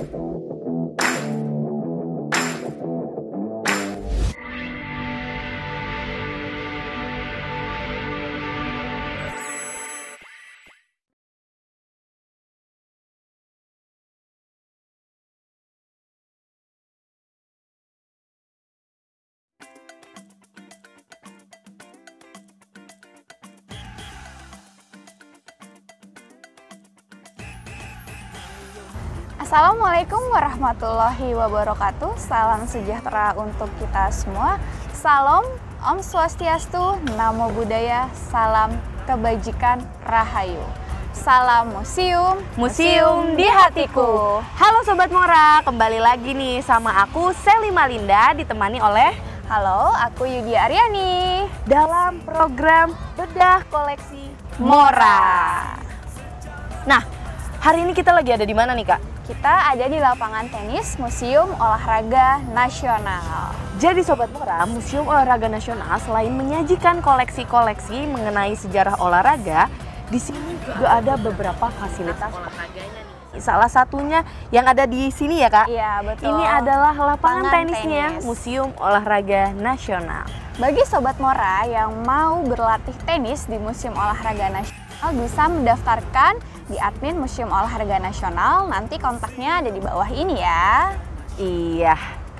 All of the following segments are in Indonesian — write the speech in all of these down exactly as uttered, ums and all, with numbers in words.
Assalamualaikum warahmatullahi wabarakatuh. Salam sejahtera untuk kita semua. Salam, Om Swastiastu, Namo Buddhaya, salam kebajikan, Rahayu. Salam museum, museum di hatiku. Halo Sobat Mora, kembali lagi nih sama aku Sally Malinda ditemani oleh halo, aku Yudi Aryani dalam program Bedah Koleksi Mora. Nah, hari ini kita lagi ada di mana nih Kak? Kita ada di lapangan tenis Museum Olahraga Nasional. Jadi Sobat Mora, Museum Olahraga Nasional selain menyajikan koleksi-koleksi mengenai sejarah olahraga, di sini juga ada beberapa fasilitas olahraganya nih. Salah satunya yang ada di sini ya Kak? Iya betul. Ini adalah lapangan Lapangan tenisnya tenis. Museum Olahraga Nasional. Bagi Sobat Mora yang mau berlatih tenis di Museum Olahraga Nasional bisa mendaftarkan di admin Museum Olahraga Nasional. Nanti kontaknya ada di bawah ini ya. Iya.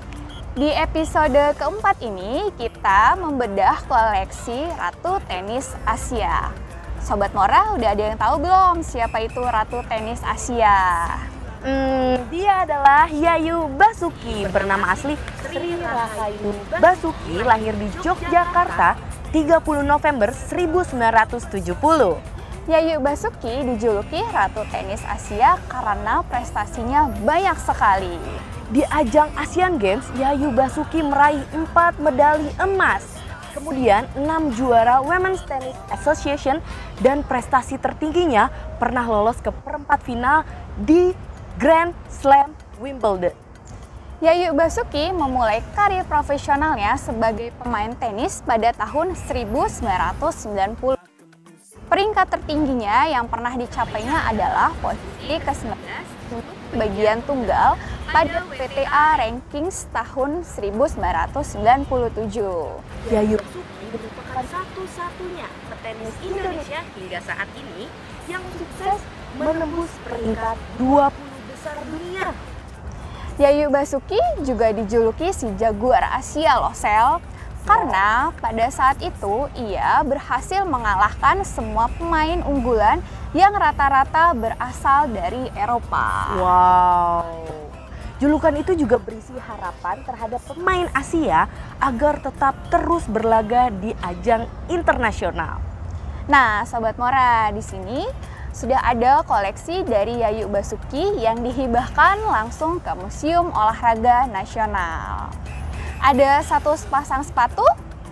Di episode keempat ini kita membedah koleksi Ratu Tenis Asia. Sobat Mora udah ada yang tahu belum siapa itu Ratu Tenis Asia? Hmm, dia adalah Yayu Basuki, bernama asli Sri Rahayu Basuki, lahir di Yogyakarta tiga puluh November seribu sembilan ratus tujuh puluh. Yayu Basuki dijuluki Ratu Tenis Asia karena prestasinya banyak sekali. Di ajang Asian Games, Yayu Basuki meraih empat medali emas. Kemudian enam juara Women's Tennis Association dan prestasi tertingginya pernah lolos ke perempat final di Grand Slam Wimbledon. Yayu Basuki memulai karir profesionalnya sebagai pemain tenis pada tahun seribu sembilan ratus sembilan puluh. Peringkat tertingginya yang pernah dicapainya adalah posisi kesembilan belas bagian tunggal pada W T A Rankings tahun seribu sembilan ratus sembilan puluh tujuh. Yayu merupakan satu-satunya petenis Indonesia hingga saat ini yang sukses menembus peringkat dua puluh besar dunia. Yayu Basuki juga dijuluki si Jaguar Asia loh Sel. Karena pada saat itu ia berhasil mengalahkan semua pemain unggulan yang rata-rata berasal dari Eropa. Wow. Julukan itu juga berisi harapan terhadap pemain Asia agar tetap terus berlaga di ajang internasional. Nah, Sobat Mora, di sini sudah ada koleksi dari Yayu Basuki yang dihibahkan langsung ke Museum Olahraga Nasional. Ada satu sepasang sepatu,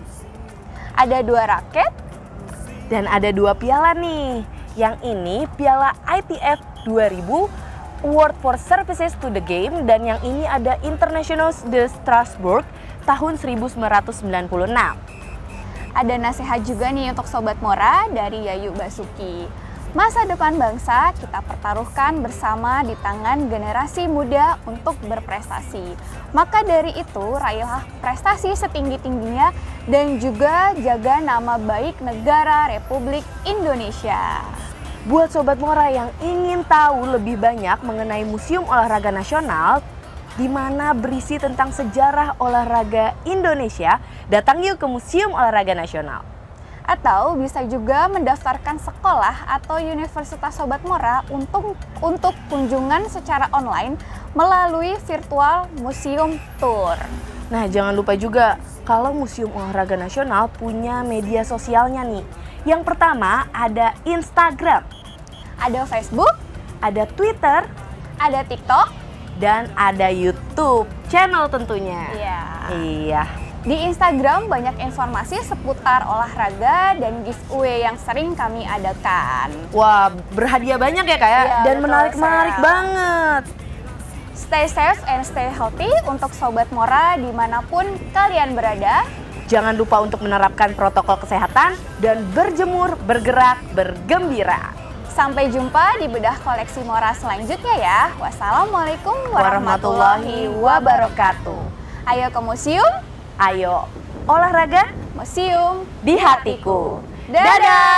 ada dua raket, dan ada dua piala nih. Yang ini piala I T F dua ribu Award for Services to the Game, dan yang ini ada International de Strasbourg tahun seribu sembilan ratus sembilan puluh enam. Ada nasihat juga nih untuk Sobat Mora dari Yayu Basuki. Masa depan bangsa kita pertaruhkan bersama di tangan generasi muda untuk berprestasi. Maka dari itu, raihlah prestasi setinggi-tingginya dan juga jaga nama baik negara Republik Indonesia. Buat Sobat Mora yang ingin tahu lebih banyak mengenai Museum Olahraga Nasional, di mana berisi tentang sejarah olahraga Indonesia, datang yuk ke Museum Olahraga Nasional. Atau bisa juga mendaftarkan sekolah atau universitas Sobat Mora untuk untuk kunjungan secara online melalui virtual museum tour. Nah, jangan lupa juga kalau Museum Olahraga Nasional punya media sosialnya nih. Yang pertama ada Instagram, ada Facebook, ada Twitter, ada TikTok, dan ada YouTube channel tentunya. Iya. Iya. Di Instagram banyak informasi seputar olahraga dan giveaway yang sering kami adakan. Wah, berhadiah banyak ya Kak ya? Iya, Dan betul, menarik-menarik Sel. banget. Stay safe and stay healthy untuk Sobat Mora dimanapun kalian berada. Jangan lupa untuk menerapkan protokol kesehatan dan berjemur, bergerak, bergembira. Sampai jumpa di bedah koleksi Mora selanjutnya ya. Wassalamualaikum warahmatullahi wabarakatuh. Ayo ke museum, Ayo olahraga museum di hatiku. Dadah!